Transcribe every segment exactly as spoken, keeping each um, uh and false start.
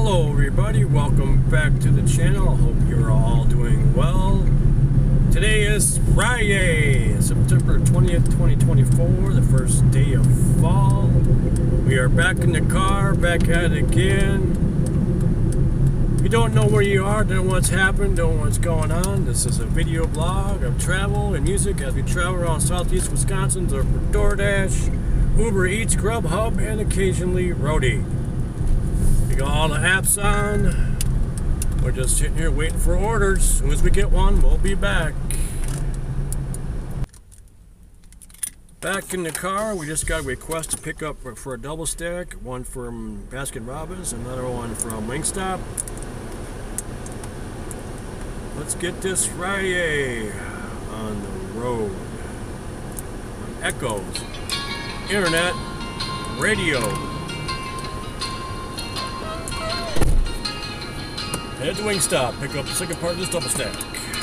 Hello everybody, welcome back to the channel. Hope you're all doing well. Today is Friday, September twentieth, twenty twenty-four, the first day of fall. We are back in the car, back at it again. If you don't know where you are, don't know what's happened, don't know what's going on, this is a video blog of travel and music as we travel around southeast Wisconsin for DoorDash, Uber Eats, Grubhub, and occasionally Roadie. We got all the apps on. We're just sitting here waiting for orders. As soon as we get one, we'll be back. Back in the car, we just got a request to pick up for a double stack. One from Baskin Robbins, another one from Wingstop. Let's get this Friday on the road. Echoes, internet, radio. Head to Wingstop, pick up the second part of this double stack.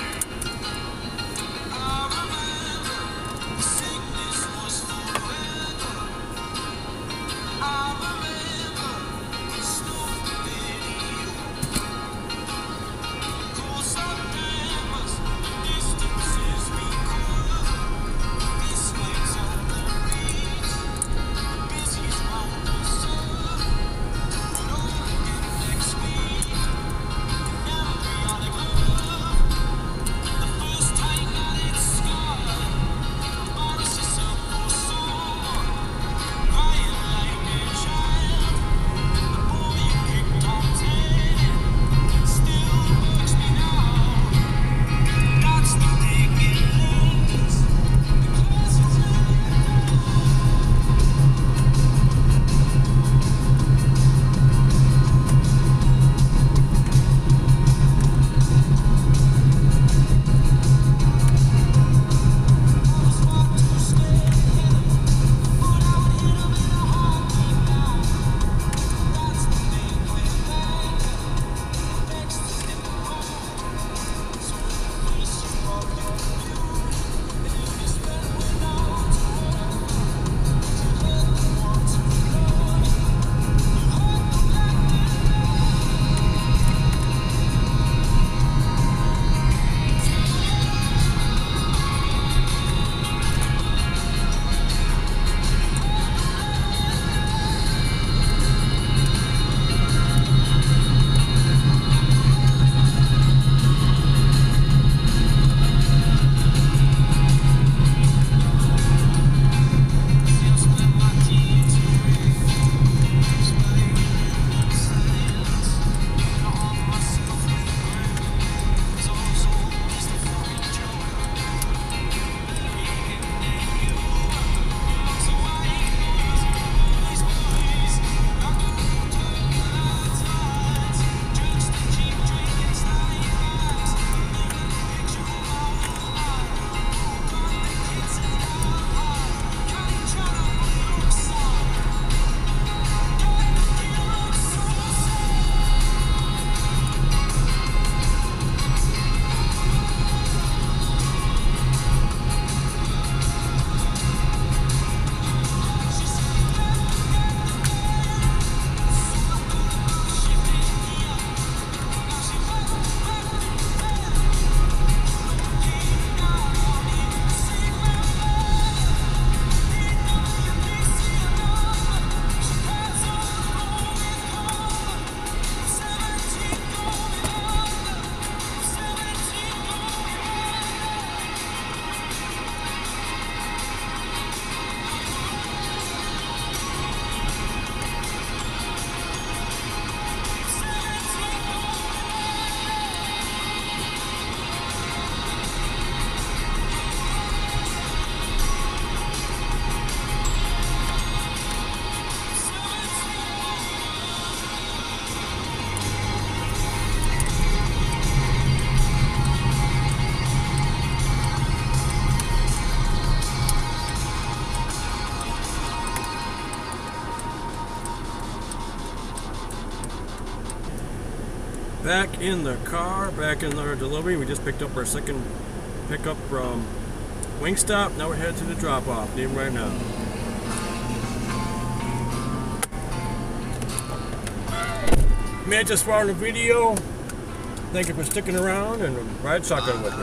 Back in the car, back in our delivery. We just picked up our second pickup from Wingstop. Now we're headed to the drop-off. Leaving right now. made this far in the video, thank you for sticking around and ride shotgun with me.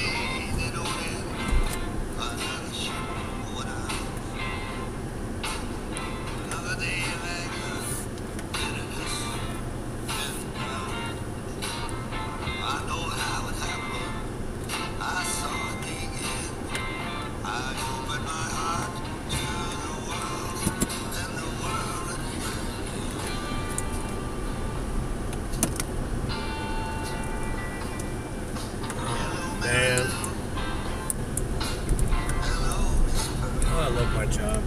Man, oh, I love my job.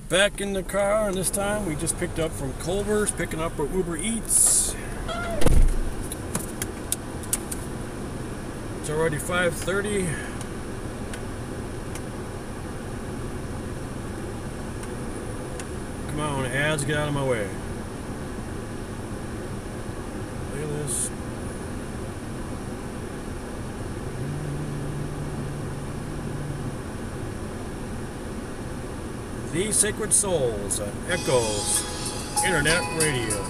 Back in the car, and this time we just picked up from Culver's, picking up our Uber Eats. It's already five thirty. Come on, ads, get out of my way. Look at this. The Sacred Souls on Echoes Internet Radio.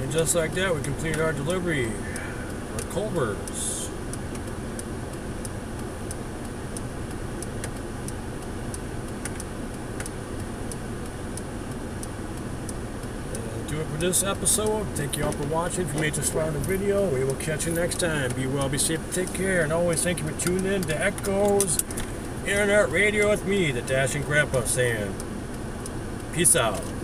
And just like that, we completed our delivery. Our Culvers. And do it for this episode. Thank you all for watching. If you made this far in the video, we will catch you next time. Be well, be safe, take care, and always thank you for tuning in to Echoes Internet Radio with me, the Dashing Grandpa, saying peace out.